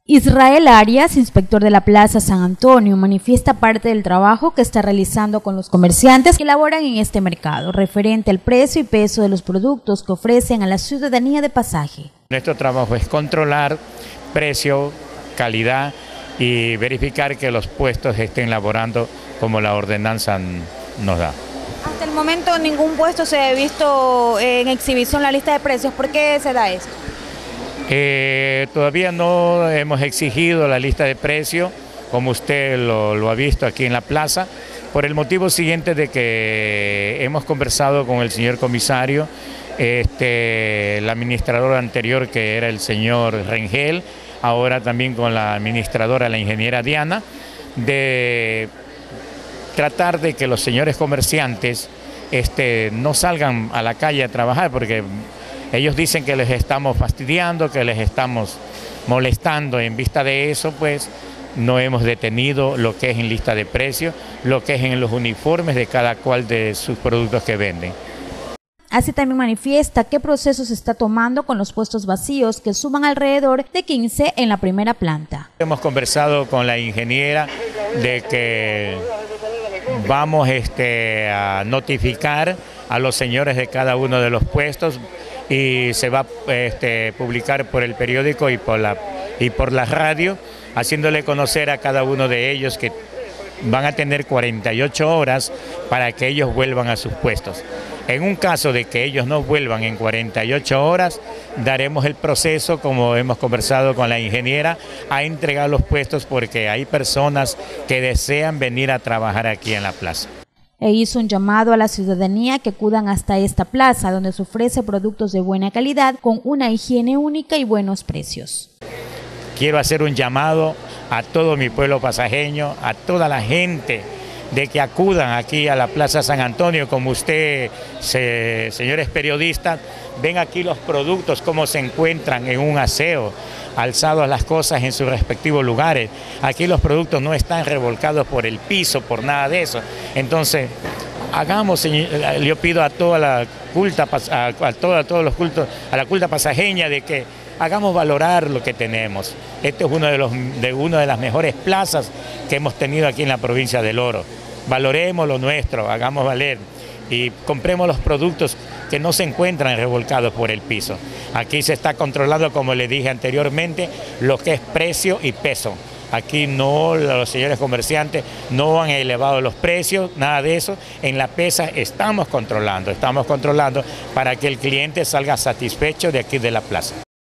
Israel Arias, inspector de la Plaza San Antonio, manifiesta parte del trabajo que está realizando con los comerciantes que laboran en este mercado, referente al precio y peso de los productos que ofrecen a la ciudadanía de Pasaje. Nuestro trabajo es controlar precio, calidad y verificar que los puestos estén laborando como la ordenanza nos da. Hasta el momento ningún puesto se ha visto en exhibición la lista de precios. ¿Por qué se da esto? Todavía no hemos exigido la lista de precios, como usted lo ha visto aquí en la plaza, por el motivo siguiente de que hemos conversado con el señor comisario, el administrador anterior que era el señor Rengel, ahora también con la administradora, la ingeniera Diana, de tratar de que los señores comerciantes no salgan a la calle a trabajar, porque ellos dicen que les estamos fastidiando, que les estamos molestando. En vista de eso, pues, no hemos detenido lo que es en lista de precios, lo que es en los uniformes de cada cual de sus productos que venden. Así también manifiesta qué proceso se está tomando con los puestos vacíos, que suman alrededor de 15 en la primera planta. Hemos conversado con la ingeniera de que vamos a notificar a los señores de cada uno de los puestos y se va a publicar por el periódico y por la radio, haciéndole conocer a cada uno de ellos que van a tener 48 horas para que ellos vuelvan a sus puestos. En un caso de que ellos no vuelvan en 48 horas, daremos el proceso, como hemos conversado con la ingeniera, a entregar los puestos, porque hay personas que desean venir a trabajar aquí en la plaza. E hizo un llamado a la ciudadanía que acudan hasta esta plaza, donde se ofrece productos de buena calidad, con una higiene única y buenos precios. Quiero hacer un llamado a todo mi pueblo pasajeño, a toda la gente, de que acudan aquí a la Plaza San Antonio, como usted, señores periodistas, ven aquí los productos, cómo se encuentran en un aseo, alzados las cosas en sus respectivos lugares. Aquí los productos no están revolcados por el piso, por nada de eso. Entonces, hagamos, yo pido a toda la culta, todos los cultos, a la culta pasajeña, de que hagamos valorar lo que tenemos. Este es una de las mejores plazas que hemos tenido aquí en la provincia del Oro. Valoremos lo nuestro, hagamos valer y compremos los productos que no se encuentran revolcados por el piso. Aquí se está controlando, como le dije anteriormente, lo que es precio y peso. Aquí no, los señores comerciantes no han elevado los precios, nada de eso. En la pesa estamos controlando para que el cliente salga satisfecho de aquí de la plaza.